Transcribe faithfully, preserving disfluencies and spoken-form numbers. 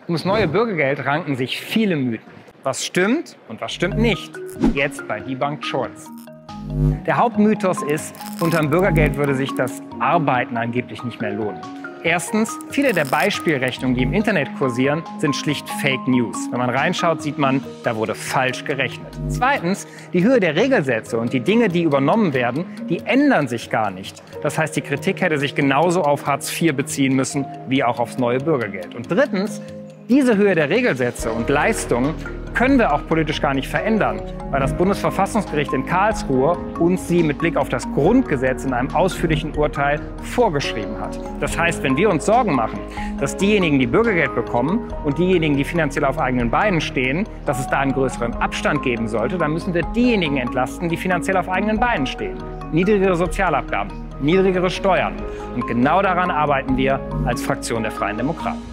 Ums neue Bürgergeld ranken sich viele Mythen. Was stimmt und was stimmt nicht? Jetzt bei Debunked Scholz. Der Hauptmythos ist, unter dem Bürgergeld würde sich das Arbeiten angeblich nicht mehr lohnen. Erstens, viele der Beispielrechnungen, die im Internet kursieren, sind schlicht Fake News. Wenn man reinschaut, sieht man, da wurde falsch gerechnet. Zweitens, die Höhe der Regelsätze und die Dinge, die übernommen werden, die ändern sich gar nicht. Das heißt, die Kritik hätte sich genauso auf Hartz vier beziehen müssen, wie auch aufs neue Bürgergeld. Und drittens, diese Höhe der Regelsätze und Leistungen können wir auch politisch gar nicht verändern, weil das Bundesverfassungsgericht in Karlsruhe uns sie mit Blick auf das Grundgesetz in einem ausführlichen Urteil vorgeschrieben hat. Das heißt, wenn wir uns Sorgen machen, dass diejenigen, die Bürgergeld bekommen und diejenigen, die finanziell auf eigenen Beinen stehen, dass es da einen größeren Abstand geben sollte, dann müssen wir diejenigen entlasten, die finanziell auf eigenen Beinen stehen. Niedrigere Sozialabgaben, niedrigere Steuern. Und genau daran arbeiten wir als Fraktion der Freien Demokraten.